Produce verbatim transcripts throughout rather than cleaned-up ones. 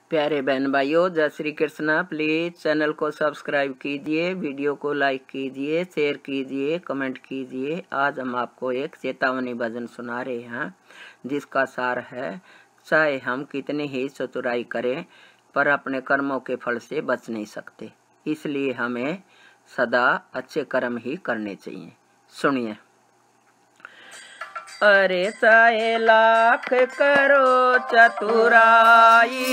प्यारे बहन भाइयों, जय श्री कृष्णा। प्लीज चैनल को सब्सक्राइब कीजिए, वीडियो को लाइक कीजिए, शेयर कीजिए, कमेंट कीजिए। आज हम आपको एक चेतावनी भजन सुना रहे हैं जिसका सार है, चाहे हम कितनी ही चतुराई करें पर अपने कर्मों के फल से बच नहीं सकते, इसलिए हमें सदा अच्छे कर्म ही करने चाहिए। सुनिए। अरे चाहे लाख करो चतुराई,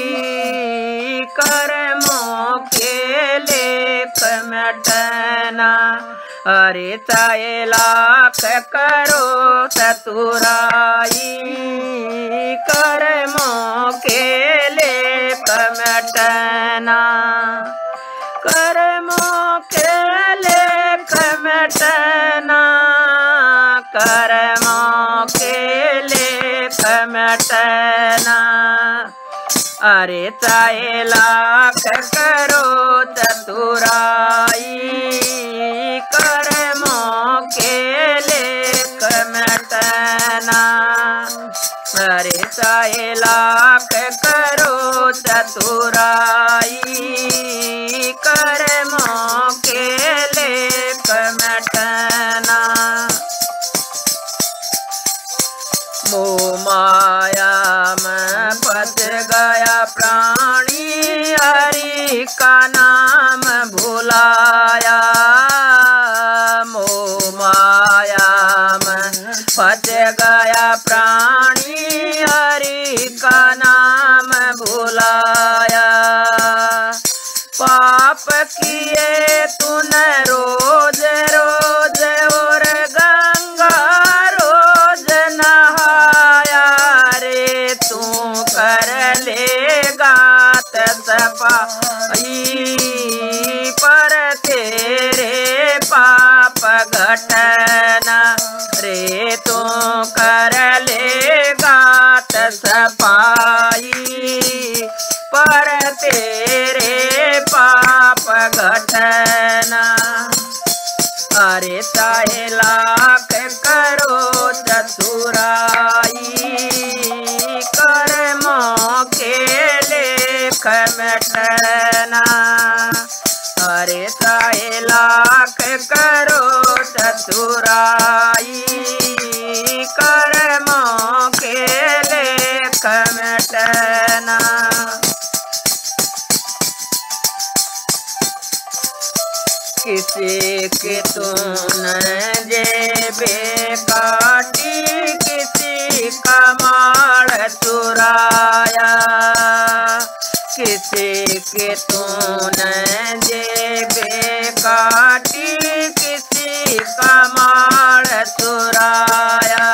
कर्मों के लेख मिटना। अरे चाहे लाख करो चतुराई, कर्मों के लेख मिटना। कर्मों के लेख मिटना, कर्मों के लेख मिटना। अरे चाहे लाख करो चतुराई, कर्मों के लेख मिटना। अरे चाहे लाख करो चतुराई, कर्मों के लेख मिटना। मोह माया में फंस गया प्राणी, हरि का नाम भुलाया। मोह माया में फंस गया प्राणी, हरि का नाम भुलाया। पाप किए तूने रोज रोज और गंगा रोज नहाया रे, तू कर लेगा सफाई पर तेरे पाप घटना रे, तू कर लेगा सफाई पर तेरे पाप घटना। अरे चाहे लाख करो चतुराई, कर्मों के लेख मिटना। अरे चाहे लाख करो चतुराई, कर्मों के लेख मिटना। किसी की तूने जेबे काटी, किसी का माल चुराया। किसी की तूने जेबे काटी, किसी का माल चुराया।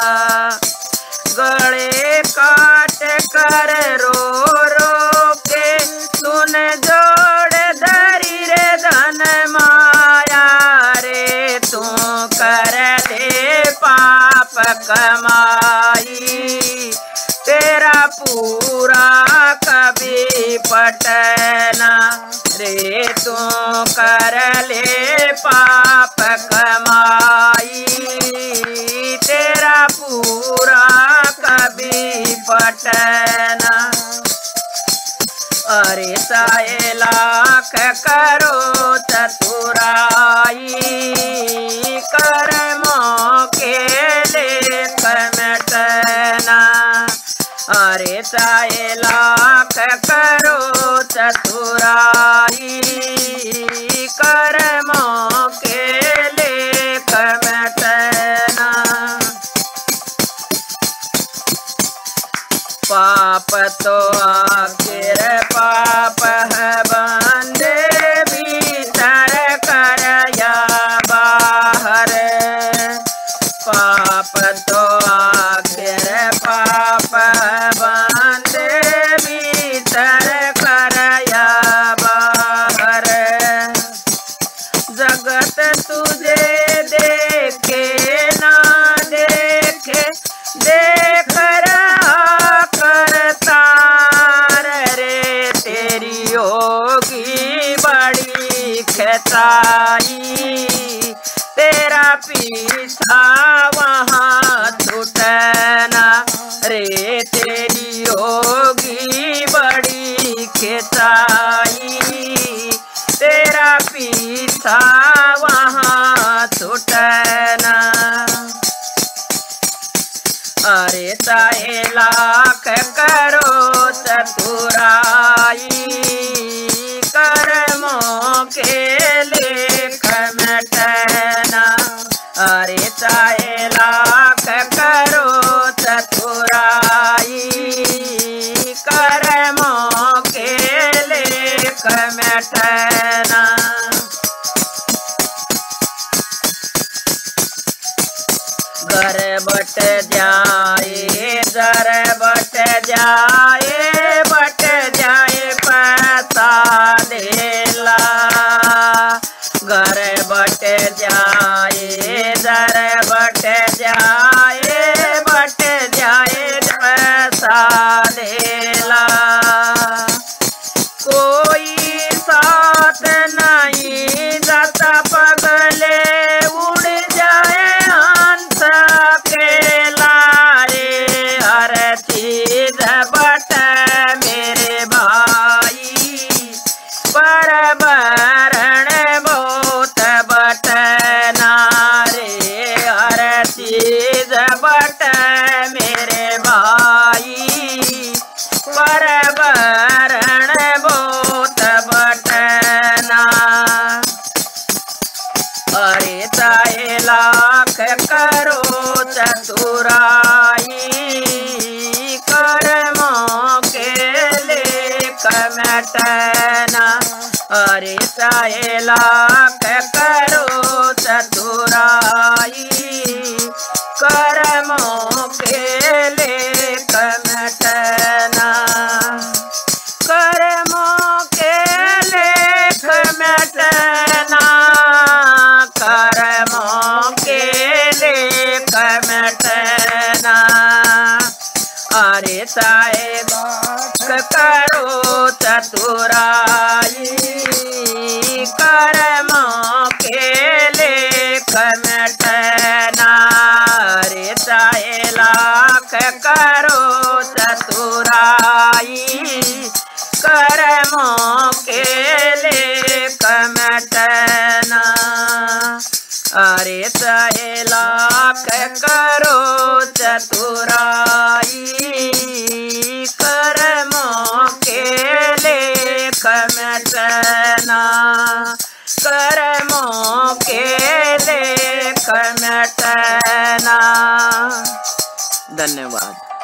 गले काट कर रो रो के तूने जोड़ धरी रे धन माया रे, तू कर दे पाप कमाई, तेरा पूरा कभी पटना रे, तू कर ले पाप कमाई, तेरा पूरा कभी पटना। अरे चाहे लाख करो चतुराई, कर्मों के लेख मिटना। अरे चाहे लाख करो चतुराई, कर्मों के लेख मिटना। पाप तो आखिर पाप है बंदे, भीतर कर या बाहर। पाप तो आखिर पाप है बंदे, भीतर कर या बाहर। जगत तुझे देखे ना देखे, देख रहा करता था वहाँ छूटना। अरे चाहे लाख करो चतुराई, कर्मों के लेख मिटना। अरे चाहे लाख करो चतुराई, कर्मों के लेख मिटना। घर बट जाए जर बट जाए, बट जाए पैसा देला। घर बट जाए जर बट जाए, बट जाए पैसा देला। कोई साथ नहीं जाता पगले, उड़ जाए हंस अकेला रे। हर चीज बट मेरे भाई, पर बरण बहुत बटना रे। हर चीज बट मेरे भाई, पर बरण बहुत बटना। अरे चाहे लाख करो चतुराई, कर्मों के लेख मिटना। अरे चाहे लाख करो चतुराई, कर्मों के लेख मिटना। कर्मों के लेख मिटना, कर्मों के लेख मिटना। अरे चाहे लाख करो चतुराई, कर्मों के लेख मिटना। अरे चाहे लाख करो चतुराई, कर्मों के लेख मिटना। अरे चाहे लाख करो चतुराई, कर्मों के लेख मिटना। कर्मों के लेख मिटना। धन्यवाद।